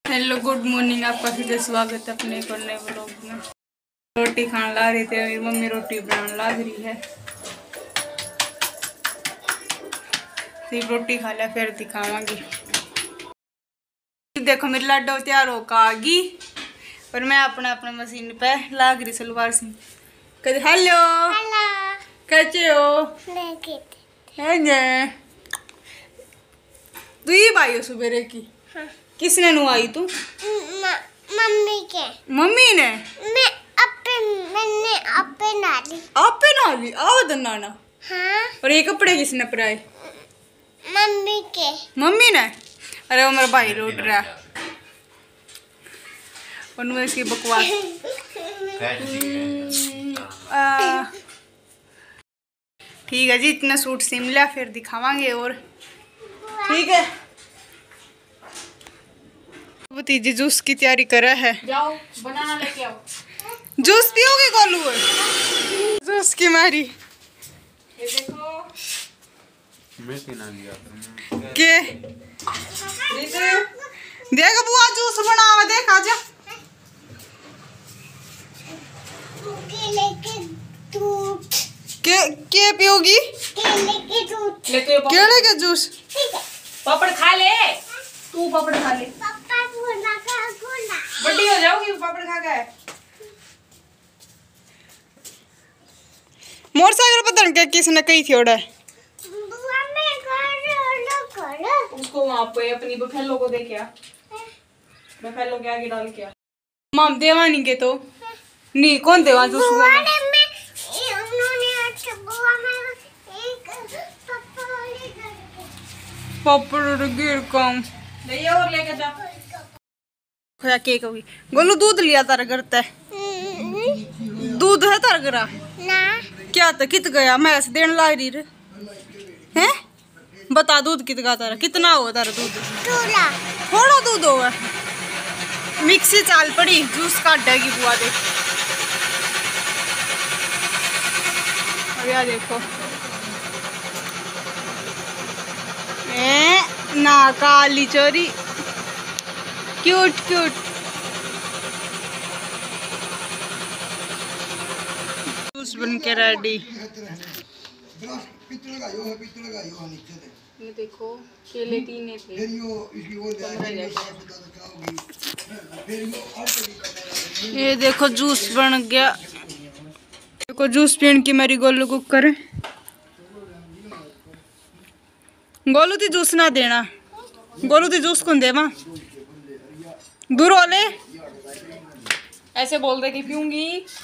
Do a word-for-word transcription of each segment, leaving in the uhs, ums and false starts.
Hello good morning, आपका फिर से स्वागत है अपने एक और नए व्लॉग में। रोटी खाने ला रही थी, मेरी मम्मी रोटी बनाने लग रही है। सिर्फ रोटी खा लिया फिर दिखावांगी। देखो मेरी लाडो तैयार होकर आ गई और मैं अपना अपना मशीन पे लाग रही सलवार सिंह। कद हेलो कैसे हो? तू ही भाई हो सुबेरे की? हाँ। किसने नुआई तू? मम्मी के। मम्मी ने? मैं अपे मैंने अपे नाली। आपे नाली आओ दन्नाना। हाँ। और ये कपड़े किसने पराए? मम्मी के। मम्मी ने? अरे वो मेरा भाई लौट रहा है और इसकी बकवास। ठीक है जी, इतना सूट सिम लिया फिर दिखावांगे। और ठीक है, भतीजी जूस की तैयारी करा है। जाओ बनाना लेके आओ। जूस पियोगे गोलू? जूस की मारी ये देखो मैं पीना लिया के देख बुआ जूस बनावा, देख आजा। केले के दूध। के के पियोगी? केले के दूध। लेके आओ। केले के जूस? पापड़ खा ले, तू पापड़ खा ले। पापा गोला का गोला। बड़ी हो जाओगी पापड़ खा के। मोटरसाइकिल पता नहीं किसने कही थी ओड़ा। बुआ मैं कर लो कर। उसको वहां पे अपनी बफेलो को दे क्या, बफेलो के आगे डाल क्या। माम देवानी के तो नहीं कौन देवा जूस? बुआ ने मैं उन्होंने अच्छा बुआ में एक पपड़ी करके पापड़ गिर कम ले और लेके जा। खोया केक होगी। गोलू दूध लिया तारा करता है? दूध है तारा करा ना क्या? तो कित गया मैं ऐसे देने ला रही रे हैं? बता दूध कित गा तारा? कितना हो तारा दूध? थोड़ा थोड़ा दूध हो। मिक्सी चाल पड़ी, जूस काटेगी बुआ। देख और यार देखो ए ना काली चोरी क्यूट क्यूट जूस बन के रेडी। ये देखो केले तीन थे। ये देखो जूस बन गया। देखो जूस पीने की मेरी गोलू को करे। गोलू ती जूस ना देना। गोलू ती जूस कौन देवा? दूर वाले ऐसे बोल दे कि पीऊंगी।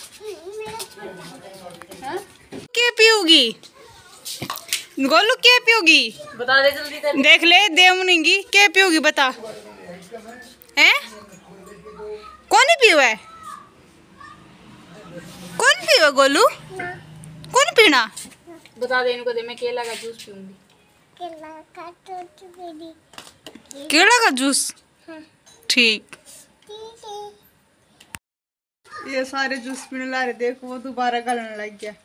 क्या पीऊगी गोलू? क्या पीऊगी बता दे जल्दी तेरे। देख ले देवनिंगी क्या पीऊगी बता। हैं कौन पीवा है? कौन पीवा गोलू? कौन पीना? बता दे इनको दे, मैं केला का जूस पीऊंगी। केला का दूध पीनी। केला का जूस? ठीक। ये सारे जूस पीने ला रहे, देखो वो दोबारा गलने लग गया।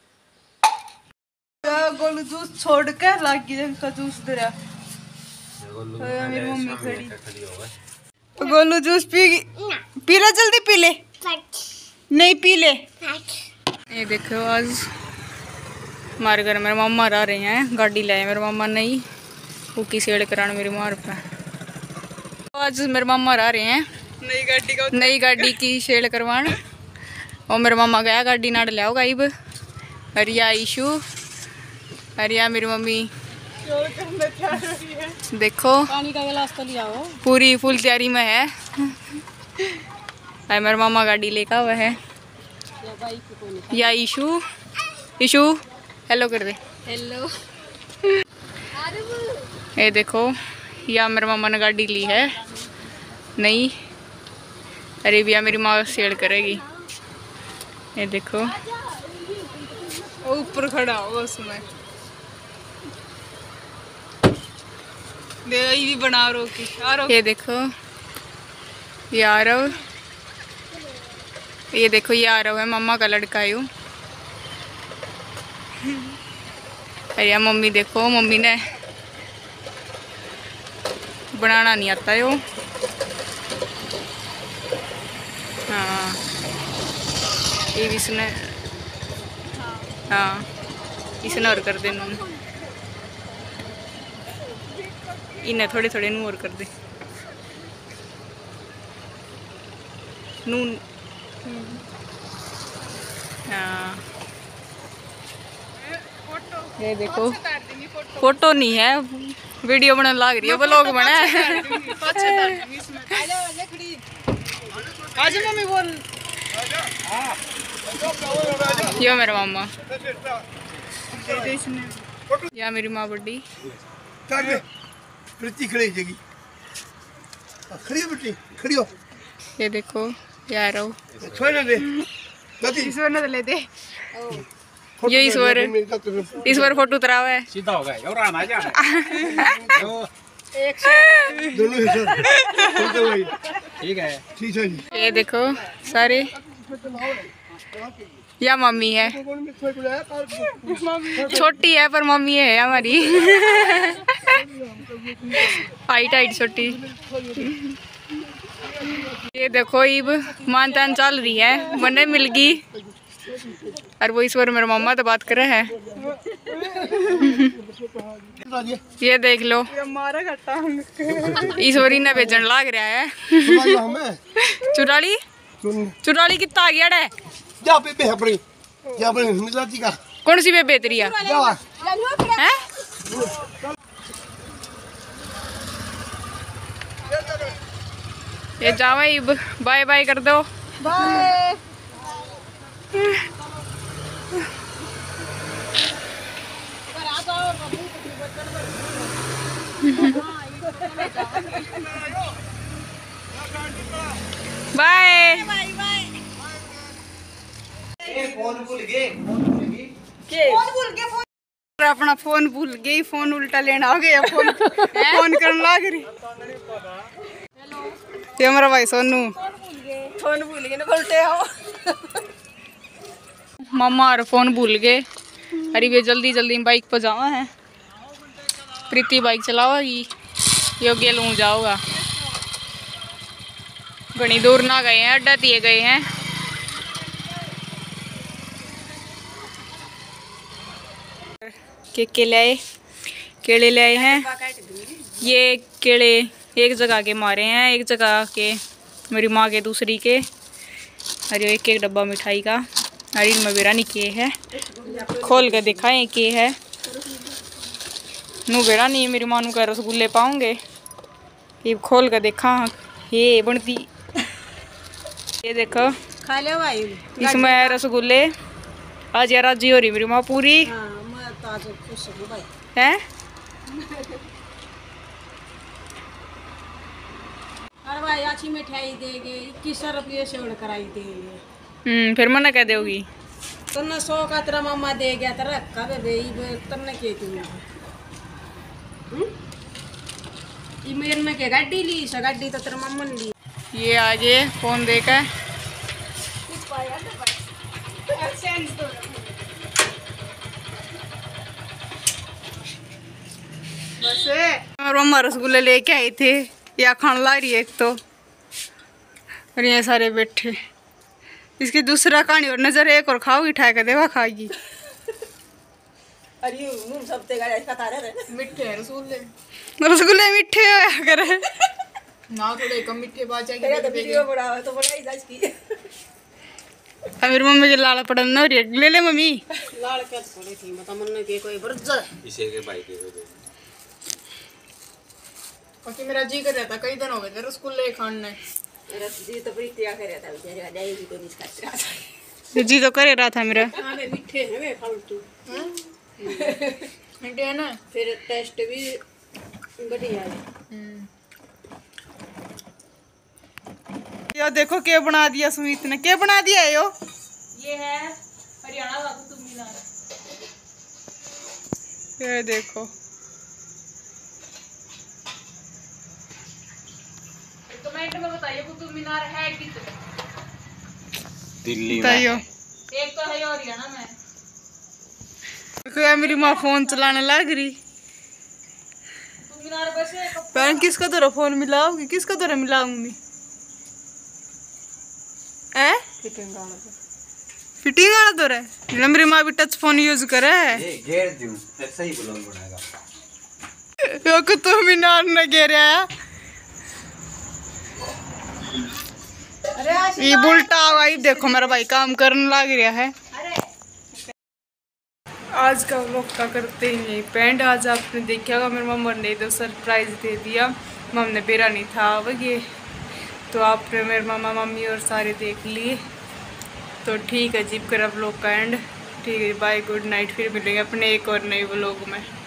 गोलू जूस छोड़ के लग गया इसका जूस दे। मेरी मम्मी खड़ी। गोलू जूस पी पी ले, जल्दी पी ले। नहीं पी ले। ये देखो आज हमारे घर मेरे मामा आ रहे हैं, गाड़ी लाए मेरे मामा नहीं वो की सेड़ कराने मेरी मार पे। आज मेरे मामा आ रहे हैं नई गाड़ी का नई गाड़ी की सेल करवान। और मेरा मामा गया गाड़ी नाड़ लियाओ गाइब। हरिया ईशू हरिया मेरी मम्मी देखो पानी का गिलास तो लिया हो। पूरी फुल तैयारी में है। मेरा मामा गाड़ी लेकर हुआ है। या ईशू ईशू हेलो कर दे। हेलो। ये देखो या मेरे मामा ने गाड़ी ली है नहीं। अरे भैया मेरी माँ सेल करेगी। ये देखो ऊपर खड़ा होगा उसमें। ये भी बना रोकी। ये देखो ये आरव, ये देखो ये आरव है मम्मा का लड़का है। यूँ अरे मम्मी देखो, मम्मी ने बनाना नहीं आता है वो। हाँ ये भी इसने हाँ इसने और कर दे नून इन्हें थोड़े थोड़े नू और कर दे नून। हाँ ये देखो फोटो नहीं है वीडियो बनाने लग रही है ब्लॉग बना है। आज मम्मी बोल यो मेरा मामा या मेरी माँ बड़ी खड़ी जगी खड़ी हो बेटी खड़ी हो। ये देखो यार आओ छोड़ दे दादी ईश्वर ने ले दे ये ईश्वर ईश्वर फोटो उतरावा है सीधा हो गया और आना जा दोनों सर ठीक है ठीक है जी। ये देखो सारे या मम्मी है छोटी है पर मम्मी है हमारी हाइट हाइट छोटी। ये देखो इब मानतान चल रही है मने मिल गई और वो ईश्वर मेरा मामा तो बात कर रहे हैं। ये देख लो ईश्वरी ने बेचन लाग रहा है चुराली चुराली कितना आ गया है जा बेबे अपनी जा अपनी मिलाती का कौन सी बेबे तेरी है हैं? ये जावा इब बाय बाय कर दो बाय। बाय अपना फोन भूल गई फोन उल्टा लेना हो गया फोन फोन करने लग रही ये हमारा भाई सोनू फोन भूल गए ना बोलते हो मामा और फोन भूल गए। अरे वे जल्दी जल्दी बाइक पर जावा है प्रीति बाइक चलाओ ये योग्य लूँ जाओगा घनी दूर ना गए हैं अड्डा दिए गए हैं। के के ले आए केले ले आए हैं ये केले एक जगह के मारे हैं एक जगह के मेरी माँ के दूसरी के और एक एक डब्बा मिठाई का और इनमें बिरानी के है खोल के दिखाएं के है नू बेड़ा नहीं मेरी माँ का रसगुल्ले पाऊंगे ये खोल के देखा ये बनती ये देखो खा ले भाई इसमें रसगुल्ले आज यार राजी हो रही मेरी माँ पूरी हाँ मैं तो आज खुश हूँ भाई है। अरे भाई अच्छी मिठाई देंगे इक्कीस रुपये से उड़ कराई देंगे हम्म फिर मना कह दोगी तन्ने सौ का तेरा मामा दे गया तेरा रखा बे बे तन्ने के तू ये मेरे ने के गाड़ी ली सा गाड़ी तो तेरा मामा ने ली ये आगे फोन देकर बस और मम्मा रसगुल्ले लेके आए थे या खान ला रही है एक तो और ये सारे बैठे इसकी दूसरा कहानी और नजर एक और खाओगी ठा के देवा खाएगी। अरे मुंह सब ते गाड़ी का तारे रे मिठे हैं रसगुल्ले रसगुल्ले मीठे होया करे ना थोड़े कम मिठे बात जाएगी तेरा तो वीडियो बड़ा है तो बड़ा ही जाच की अब मेरी मम्मी के लाल पड़न न रही ले ले मम्मी लाल क्या पड़ी थी बता मन के कोई बरजा इसे के बाइक के दे क्योंकि मेरा जी कर रहा था कई दिन हो गए रसगुल्ले खाने मेरा जी तो बड़ी तैयार कर रहा था बेचारे जाएगी कोई नहीं खाते रहा जी तो करे रहा था मेरा हां वे मिठे हैं वे फालतू हां मिठे है ना फिर टेस्ट भी बढ़िया है। यो देखो क्या बना दिया सुमित ने क्या बना दिया है यो ये है हरियाणा का कुतुब मीनार ये देखो कमेंट में बताइए कुतुब मीनार है कितना दिल्ली में बताइयो एक तो है हरियाणा में देखो यार मेरी माँ फोन चलाने लग रही कुतुब मीनार वैसे बहन किसका तरह फोन मिलाऊंगी किसका तरह मिलाऊंगी फिटिंग वाला तो फिटिंग वाला तो रहा है मेरी माँ भी टच फोन यूज करे ये घेर दूं फिर सही ब्लॉग बनाएगा। को तुम भी नार न घेरा ये बुलटा हुआ ही देखो मेरा भाई काम करने लग रहा है। आज का व्लॉग का करते ही नहीं पेंट। आज आपने देखा होगा मेरी मम्मा ने तो सरप्राइज दे दिया। मम्मा ने बेरा नहीं था ये तो आपने मेरे मामा मम्मी और सारे देख लिए। तो ठीक है जीप करा व्लॉग का एंड। ठीक है बाय गुड नाइट। फिर मिलेंगे अपने एक और नए व्लॉग में।